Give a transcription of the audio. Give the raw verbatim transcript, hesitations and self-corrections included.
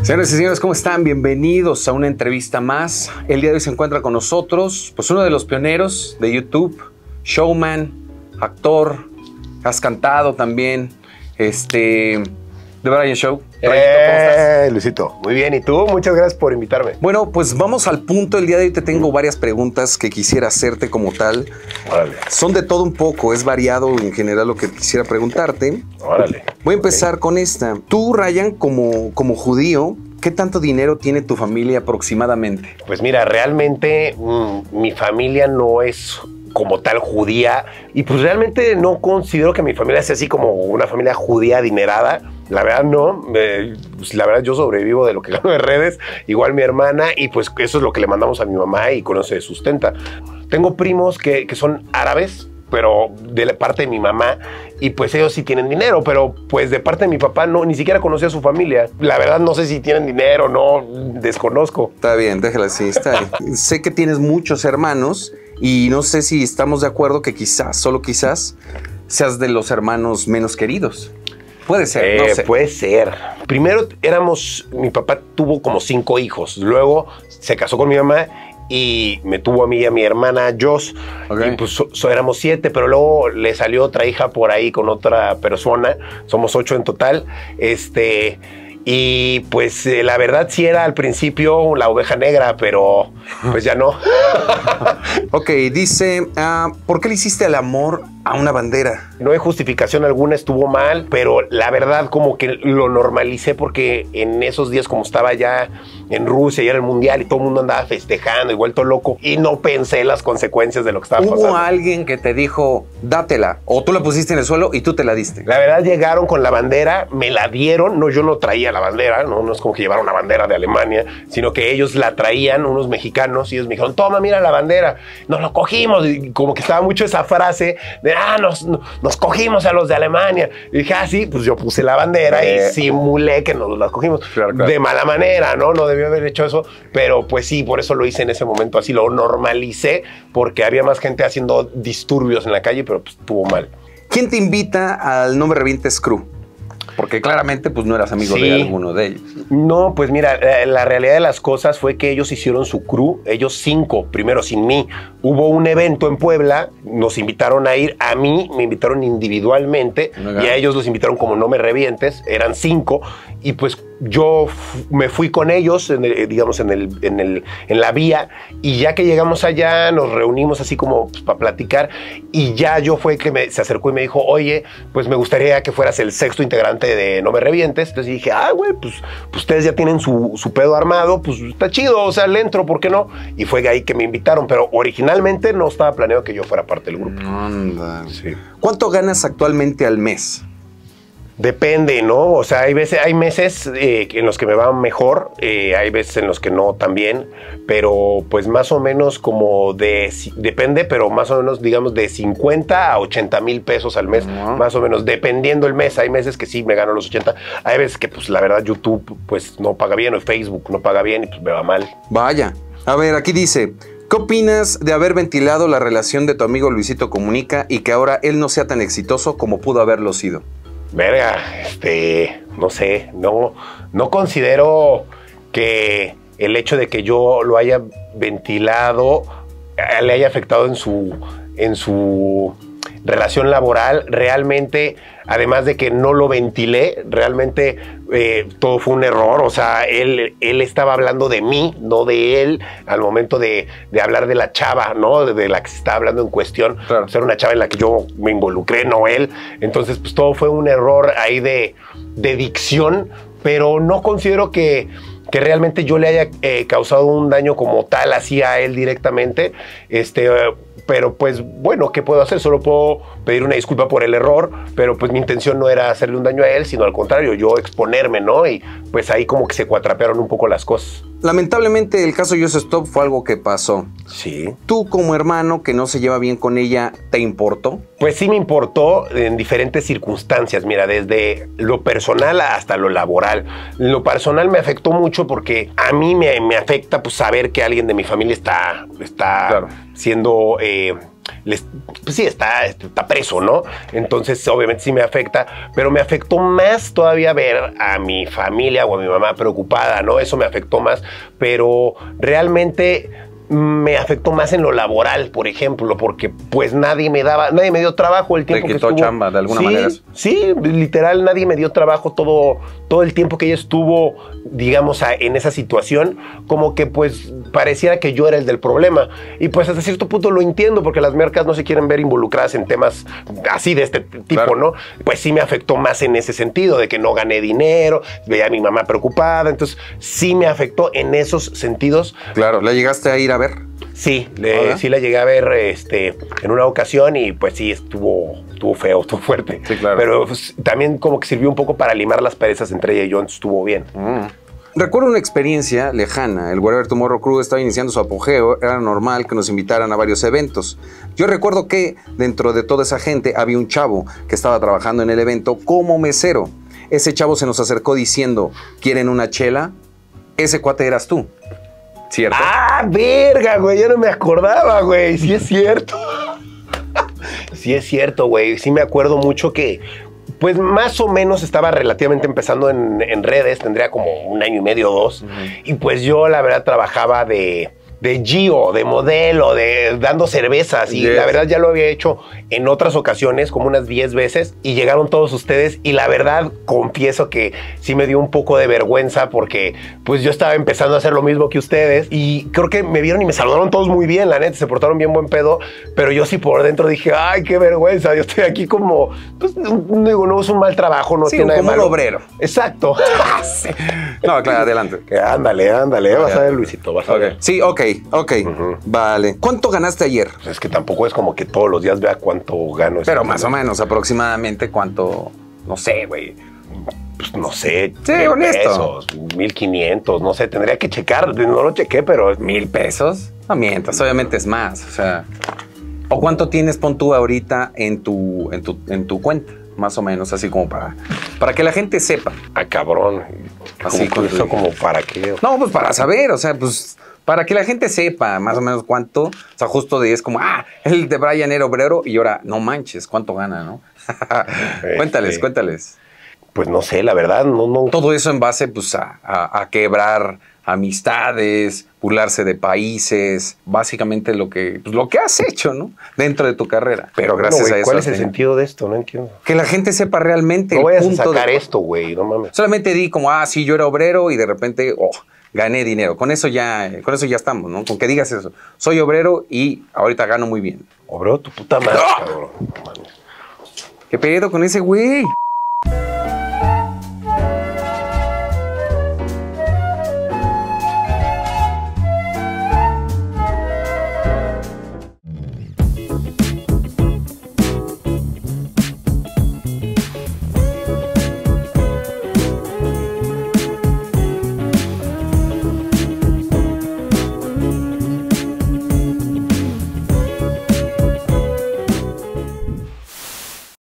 Señoras y señores, ¿cómo están? Bienvenidos a una entrevista más. El día de hoy se encuentra con nosotros pues uno de los pioneros de YouTube, showman, actor, has cantado también, este, The Brian Show. Rayito, ¿cómo estás? Luisito, muy bien. ¿Y tú? Muchas gracias por invitarme. Bueno, pues vamos al punto. El día de hoy te tengo varias preguntas que quisiera hacerte como tal. Órale. Son de todo un poco, es variado en general lo que quisiera preguntarte. Órale. Voy a empezar okay. con esta. Tú, Ryan, como, como judío, ¿qué tanto dinero tiene tu familia aproximadamente? Pues mira, realmente mmm, mi familia no es como tal judía y pues realmente no considero que mi familia sea así como una familia judía adinerada. La verdad no, eh, pues la verdad yo sobrevivo de lo que gano de redes, igual mi hermana, y pues eso es lo que le mandamos a mi mamá y con eso se sustenta. Tengo primos que, que son árabes, pero de la parte de mi mamá, y pues ellos sí tienen dinero, pero pues de parte de mi papá no, ni siquiera conocía a su familia. La verdad no sé si tienen dinero, no, desconozco. Está bien, déjala así, está bien. Sé que tienes muchos hermanos y no sé si estamos de acuerdo que quizás, solo quizás, seas de los hermanos menos queridos. Puede ser, eh, no sé. Puede ser. Primero éramos, mi papá tuvo como cinco hijos, luego se casó con mi mamá y me tuvo a mí y a mi hermana Joss, okay. Y pues so, so éramos siete, pero luego le salió otra hija por ahí con otra persona, somos ocho en total, este... Y pues eh, la verdad sí era al principio la oveja negra, pero pues ya no. Ok, dice, uh, ¿por qué le hiciste el amor a una bandera? No hay justificación alguna, estuvo mal, pero la verdad como que lo normalicé porque en esos días como estaba ya en Rusia y era el mundial y todo el mundo andaba festejando y vuelto loco y no pensé en las consecuencias de lo que estaba pasando. pasando. ¿Hubo alguien que te dijo, dátela, o tú la pusiste en el suelo y tú te la diste? La verdad llegaron con la bandera, me la dieron, no, yo no traía la bandera, no, no es como que llevara una bandera de Alemania, sino que ellos la traían, unos mexicanos, y ellos me dijeron, toma, mira la bandera, nos lo cogimos, y como que estaba mucho esa frase de, ah, nos, nos cogimos a los de Alemania, y dije, ah, sí, pues yo puse la bandera eh. y simulé que nos la cogimos, claro, claro. De mala manera, ¿no? No debió haber hecho eso, pero pues sí, por eso lo hice en ese momento, así lo normalicé, porque había más gente haciendo disturbios en la calle, pero pues estuvo mal. ¿Quién te invita al No Me Revientes Crew? Porque claramente pues no eras amigo sí. de alguno de ellos. No, pues mira, la, la realidad de las cosas fue que ellos hicieron su crew, ellos cinco, primero sin mí. Hubo un evento en Puebla, nos invitaron a ir, a mí me invitaron individualmente okay. y a ellos los invitaron como No Me Revientes, eran cinco, y pues yo me fui con ellos, en el, digamos, en, el, en, el, en la vía, y ya que llegamos allá, nos reunimos así como pues, para platicar, y ya yo fue que me, se acercó y me dijo, oye, pues me gustaría que fueras el sexto integrante de No Me Revientes. Entonces dije, ah, güey, pues, pues ustedes ya tienen su, su pedo armado, pues está chido, o sea, le entro, ¿por qué no? Y fue ahí que me invitaron, pero originalmente no estaba planeado que yo fuera parte del grupo. Anda. Sí. ¿Cuánto ganas actualmente al mes? Depende, ¿no? O sea, hay veces, hay meses eh, en los que me va mejor, eh, hay veces en los que no también, pero pues más o menos como de, depende, pero más o menos digamos de cincuenta a ochenta mil pesos al mes, uh-huh. más o menos, dependiendo el mes. Hay meses que sí me gano los ochenta, hay veces que pues la verdad YouTube pues no paga bien, o Facebook no paga bien y pues me va mal. Vaya, a ver, aquí dice, ¿qué opinas de haber ventilado la relación de tu amigo Luisito Comunica y que ahora él no sea tan exitoso como pudo haberlo sido? Verga, este, no sé, no, no considero que el hecho de que yo lo haya ventilado le haya afectado en su, en su relación laboral. Realmente, además de que no lo ventilé, realmente eh, todo fue un error. O sea, él, él estaba hablando de mí, no de él, al momento de, de hablar de la chava, ¿no? De, de la que se estaba hablando en cuestión. Claro. Pues era una chava en la que yo me involucré, no él. Entonces, pues todo fue un error ahí de, de dicción, pero no considero que, que realmente yo le haya eh, causado un daño como tal, así a él directamente. Este... Uh, Pero pues bueno, ¿qué puedo hacer? Solo puedo pedir una disculpa por el error, pero pues mi intención no era hacerle un daño a él, sino al contrario, yo exponerme, ¿no? Y pues ahí como que se cuatrapearon un poco las cosas. Lamentablemente el caso Just Stop fue algo que pasó. Sí. ¿Tú como hermano que no se lleva bien con ella, te importó? Pues sí me importó en diferentes circunstancias, mira, desde lo personal hasta lo laboral. Lo personal me afectó mucho porque a mí me, me afecta pues saber que alguien de mi familia está, está claro. siendo... Eh, les, pues sí, está, está preso, ¿no? Entonces, obviamente sí me afecta, pero me afectó más todavía ver a mi familia o a mi mamá preocupada, ¿no? Eso me afectó más, pero realmente me afectó más en lo laboral, por ejemplo, porque pues nadie me daba, nadie me dio trabajo el tiempo Te que quitó estuvo. chamba de alguna sí, manera. Sí, literal, nadie me dio trabajo todo, todo el tiempo que ella estuvo, digamos, a, en esa situación, como que pues pareciera que yo era el del problema. Y pues hasta cierto punto lo entiendo, porque las mercas no se quieren ver involucradas en temas así de este tipo, claro, ¿no? Pues sí me afectó más en ese sentido, de que no gané dinero, veía a mi mamá preocupada, entonces sí me afectó en esos sentidos. Claro, ¿la llegaste a ir a ver? Sí, le, sí la llegué a ver este, en una ocasión y pues sí, estuvo, estuvo feo, estuvo fuerte. Sí, claro. Pero pues, también como que sirvió un poco para limar las perezas entre ella y yo, entonces estuvo bien. Mm. Recuerdo una experiencia lejana. El Wherever Tomorrow Crew estaba iniciando su apogeo. Era normal que nos invitaran a varios eventos. Yo recuerdo que dentro de toda esa gente había un chavo que estaba trabajando en el evento como mesero. Ese chavo se nos acercó diciendo, ¿quieren una chela? Ese cuate eras tú. ¿Cierto? ¡Ah, verga, güey! Ya no me acordaba, güey. Sí es cierto. Sí es cierto, güey. Sí me acuerdo mucho que, pues más o menos estaba relativamente empezando en, en redes. Tendría como un año y medio o dos. Uh-huh. Y pues yo, la verdad, trabajaba de... de Gio, de modelo, de dando cervezas. Y yes. La verdad ya lo había hecho en otras ocasiones, como unas diez veces. Y llegaron todos ustedes. Y la verdad, confieso que sí me dio un poco de vergüenza porque pues yo estaba empezando a hacer lo mismo que ustedes. Y creo que me vieron y me saludaron todos muy bien, la neta. Se portaron bien buen pedo. Pero yo sí por dentro dije, ay, qué vergüenza. Yo estoy aquí como, pues digo, no es un mal trabajo, no sí, tiene nada de malo. Un obrero. Exacto. No, claro, adelante. Que ándale, ándale. Vas a ver, Luisito, vas a ver. Sí, ok. Ok, uh-huh. Vale. ¿Cuánto ganaste ayer? Pues es que tampoco es como que todos los días vea cuánto gano. Pero más o menos, aproximadamente cuánto, no sé, güey. Pues no sé. Sí, honesto. Pesos, mil quinientos, no sé, tendría que checar. No lo chequé, pero... ¿Mil pesos? No mientas, obviamente es más, o sea... ¿O cuánto tienes, pon tú, ahorita en tu, en tu, en tu cuenta? Más o menos, así como para, para que la gente sepa. Ah, cabrón. Así como, eso como para qué. No, pues para saber, o sea, pues... Para que la gente sepa más o menos cuánto, o sea, justo de es como, ah, el de Brian era obrero y ahora, no manches, cuánto gana, ¿no? Este, cuéntales, cuéntales. Pues no sé, la verdad, no, no. Todo eso en base, pues, a, a, a quebrar amistades, burlarse de países, básicamente lo que, pues, lo que has hecho, ¿no? Dentro de tu carrera. Pero gracias bueno, wey, a eso. ¿Cuál es el sentido de esto? No entiendo. Que la gente sepa realmente. No el vayas punto a sacar de... esto, güey, no mames. Solamente di como, ah, sí, yo era obrero y de repente, oh, gané dinero. Con eso ya, con eso ya estamos, ¿no? Con que digas eso. Soy obrero y ahorita gano muy bien. Obrero, tu puta madre, ¡oh! Cabrón. ¿Qué pedo con ese güey?